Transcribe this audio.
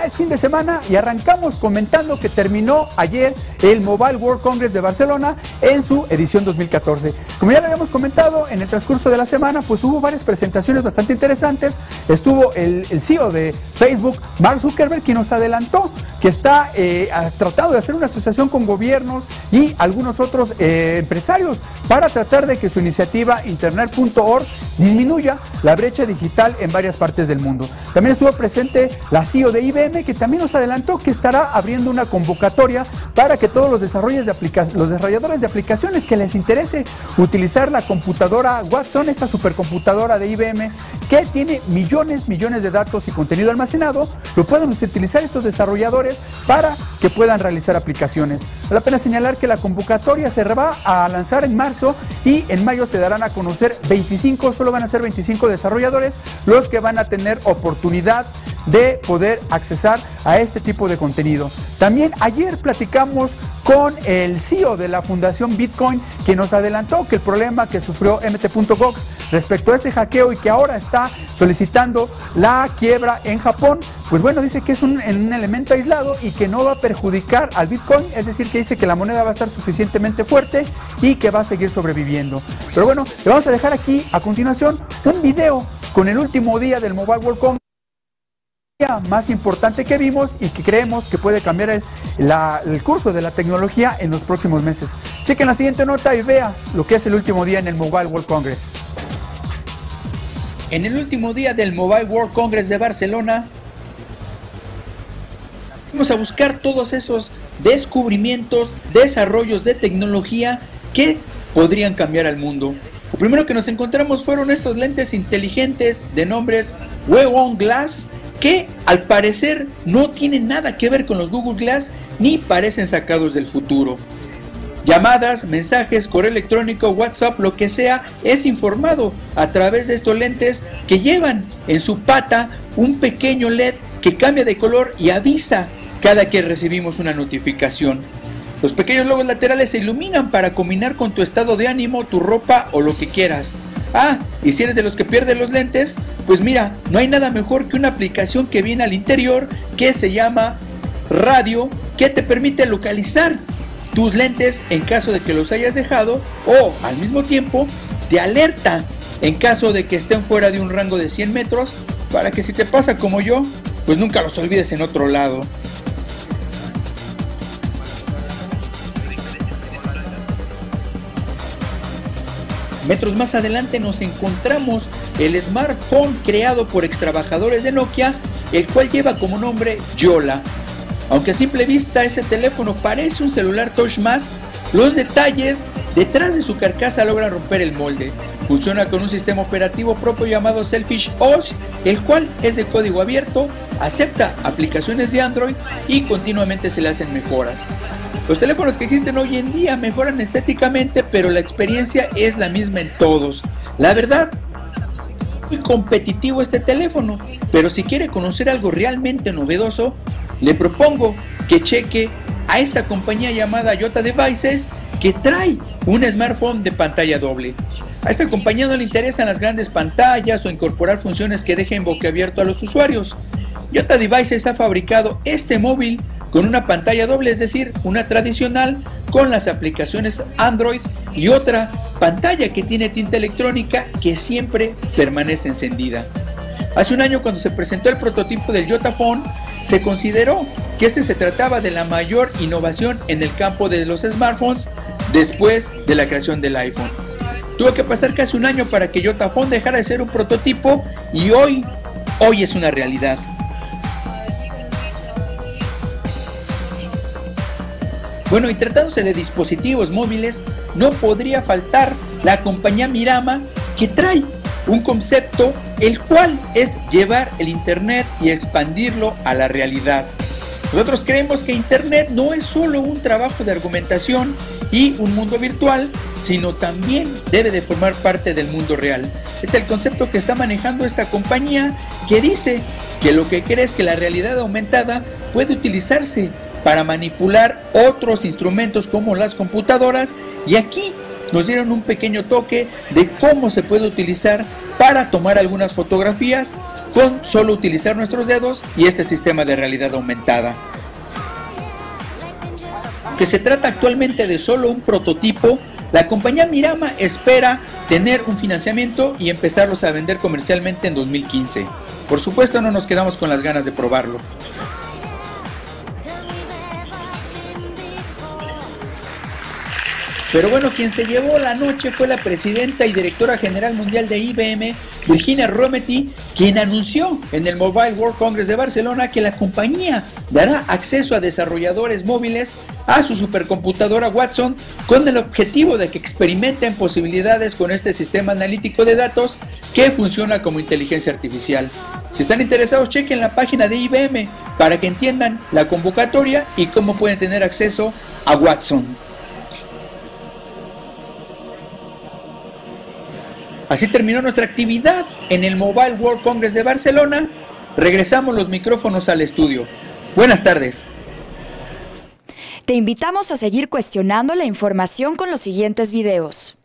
Ya es fin de semana y arrancamos comentando que terminó ayer el Mobile World Congress de Barcelona en su edición 2014. Como ya lo habíamos comentado en el transcurso de la semana, pues hubo varias presentaciones bastante interesantes. Estuvo el CEO de Facebook, Mark Zuckerberg, quien nos adelantó que está tratando de hacer una asociación con gobiernos y algunos otros empresarios para tratar de que su iniciativa Internet.org disminuya la brecha digital en varias partes del mundo. También estuvo presente la CEO de IBM, que también nos adelantó que estará abriendo una convocatoria para que todos los desarrolladores de aplicaciones que les interese utilizar la computadora Watson, esta supercomputadora de IBM, que tiene millones de datos y contenido almacenado, lo pueden utilizar estos desarrolladores para que puedan realizar aplicaciones. Vale la pena señalar que la convocatoria se va a lanzar en marzo y en mayo se darán a conocer 25, solo van a ser 25 desarrolladores los que van a tener oportunidad de poder accesar a este tipo de contenido. También ayer platicamos con el CEO de la Fundación Bitcoin, que nos adelantó que el problema que sufrió Mt.gox respecto a este hackeo y que ahora está solicitando la quiebra en Japón, pues bueno, dice que es un elemento aislado y que no va a perjudicar al Bitcoin, es decir, que dice que la moneda va a estar suficientemente fuerte y que va a seguir sobreviviendo. Pero bueno, le vamos a dejar aquí a continuación un video con el último día del Mobile World Congress más importante que vimos y que creemos que puede cambiar el curso de la tecnología en los próximos meses. Chequen la siguiente nota y vea lo que es el último día en el Mobile World Congress. En el último día del Mobile World Congress de Barcelona, vamos a buscar todos esos descubrimientos, desarrollos de tecnología que podrían cambiar al mundo. Lo primero que nos encontramos fueron estos lentes inteligentes de nombres Wewon Glass, que al parecer no tienen nada que ver con los Google Glass ni parecen sacados del futuro. Llamadas, mensajes, correo electrónico, WhatsApp, lo que sea, es informado a través de estos lentes que llevan en su pata un pequeño LED que cambia de color y avisa cada que recibimos una notificación. Los pequeños logos laterales se iluminan para combinar con tu estado de ánimo, tu ropa o lo que quieras. Ah, y si eres de los que pierden los lentes, pues mira, no hay nada mejor que una aplicación que viene al interior que se llama Radio, que te permite localizar tus lentes en caso de que los hayas dejado, o al mismo tiempo te alerta en caso de que estén fuera de un rango de 100 metros, para que si te pasa como yo, pues nunca los olvides en otro lado. Metros más adelante nos encontramos el smartphone creado por extrabajadores de Nokia, el cual lleva como nombre Yola. Aunque a simple vista este teléfono parece un celular touch más, los detalles detrás de su carcasa logran romper el molde. Funciona con un sistema operativo propio llamado Selfish OS, el cual es de código abierto, acepta aplicaciones de Android y continuamente se le hacen mejoras. Los teléfonos que existen hoy en día mejoran estéticamente, pero la experiencia es la misma en todos. La verdad, es muy competitivo este teléfono, pero si quiere conocer algo realmente novedoso, le propongo que cheque a esta compañía llamada Yota Devices, que trae un smartphone de pantalla doble. A esta compañía no le interesan las grandes pantallas o incorporar funciones que dejen boquiabierto a los usuarios. Yota Devices ha fabricado este móvil con una pantalla doble, es decir, una tradicional con las aplicaciones Android y otra pantalla que tiene tinta electrónica que siempre permanece encendida. Hace un año, cuando se presentó el prototipo del Yota Phone, se consideró que este se trataba de la mayor innovación en el campo de los smartphones después de la creación del iPhone. Tuvo que pasar casi un año para que Yota Phone dejara de ser un prototipo y hoy es una realidad. Bueno, y tratándose de dispositivos móviles, no podría faltar la compañía Mirama, que trae un concepto el cual es llevar el internet y expandirlo a la realidad. Nosotros creemos que internet no es solo un trabajo de argumentación y un mundo virtual, sino también debe de formar parte del mundo real. Es el concepto que está manejando esta compañía, que dice que lo que cree es que la realidad aumentada puede utilizarse para manipular otros instrumentos como las computadoras, y aquí nos dieron un pequeño toque de cómo se puede utilizar para tomar algunas fotografías con solo utilizar nuestros dedos y este sistema de realidad aumentada. Aunque se trata actualmente de solo un prototipo, la compañía Mirama espera tener un financiamiento y empezarlos a vender comercialmente en 2015. Por supuesto, no nos quedamos con las ganas de probarlo. Pero bueno, quien se llevó la noche fue la presidenta y directora general mundial de IBM, Virginia Rometty, quien anunció en el Mobile World Congress de Barcelona que la compañía dará acceso a desarrolladores móviles a su supercomputadora Watson con el objetivo de que experimenten posibilidades con este sistema analítico de datos que funciona como inteligencia artificial. Si están interesados, chequen la página de IBM para que entiendan la convocatoria y cómo pueden tener acceso a Watson. Así terminó nuestra actividad en el Mobile World Congress de Barcelona. Regresamos los micrófonos al estudio. Buenas tardes. Te invitamos a seguir cuestionando la información con los siguientes videos.